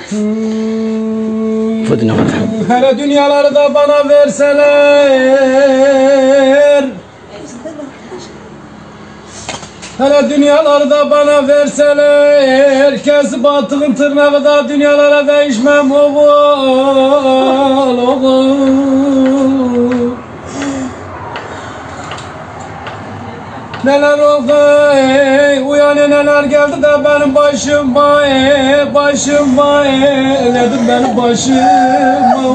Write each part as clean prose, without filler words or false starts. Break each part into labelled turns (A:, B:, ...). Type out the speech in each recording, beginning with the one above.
A: Hele dünyaları da bana verseler, hele dünyaları da bana verseler, kesip attığın tırnağı da dünyalara değişmem oğul, oğul. Neler oldu uyan neler geldi de benim başıma başıma nedir benim başıma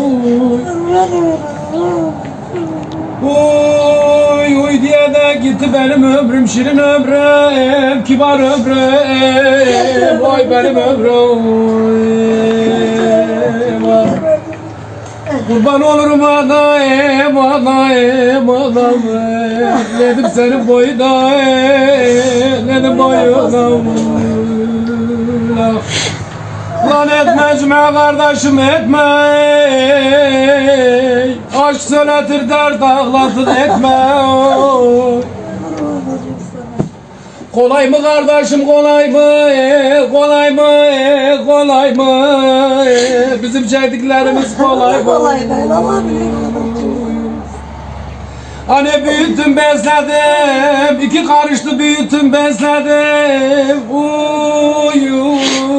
A: uy diye de gitti benim ömrüm şirin ömrüm kibar ömrüm vay benim ömrüm kurban olurum anayım anayım anam nedim senin boyuna nedim boyuna lan etme cüme kardeşim etme aşk söyletir dert ağlatır etme kolay mı kardeşim kolay mı kolay mı kolay mı bizim çektiklerimiz kolay mı hani büyüttüm besledim iki karıştı büyüttüm besledim uy